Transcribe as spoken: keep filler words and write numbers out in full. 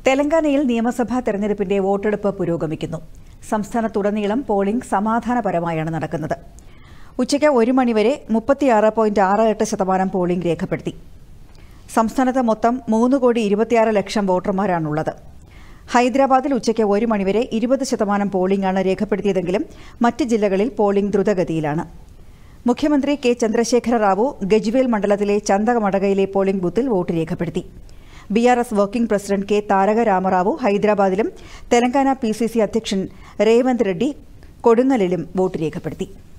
തെലങ്കാനയിൽ നിയമസഭാ തെരഞ്ഞെടുപ്പിന്റെ വോട്ടെടുപ്പ് പുരോഗമിക്കുന്നു. സംസ്ഥാനത്തുടനീളം പോളിംഗ് സമാധാനപരമായാണ് നടക്കുന്നത്. ഉച്ചയ്ക്ക് ഒരു മണിവരെ മുപ്പത്തിയാറ് പോയിന്റ് ആറ് എട്ട് ശതമാനം പോളിംഗ് രേഖപ്പെടുത്തി. സംസ്ഥാനത്ത് മൊത്തം മൂന്ന് കോടി ഇരുപത്തിയാറ് ലക്ഷം വോട്ടർമാരാണുള്ളത്. ഹൈദരാബാദിൽ ഉച്ചയ്ക്ക് ഒരു മണിവരെ ഇരുപത് ശതമാനം പോളിംഗാണ് രേഖപ്പെടുത്തിയതെങ്കിലും മറ്റ് ജില്ലകളിൽ പോളിംഗ് ദ്രുതഗതിയിലാണ്. മുഖ്യമന്ത്രി കെ ചന്ദ്രശേഖര റാവു ഗജ്വേൽ മണ്ഡലത്തിലെ ചന്തമടകയിലെ പോളിംഗ് ബൂത്തിൽ വോട്ട് രേഖപ്പെടുത്തി. B R S working president K Taraka Ramarao ഹൈദരാബാദിലും തെലങ്കാന പി സി സി അധ്യക്ഷൻ രേവന്ത് റെഡ്ഡി കൊടുങ്ങലിലും വോട്ട് രേഖപ്പെടുത്തി.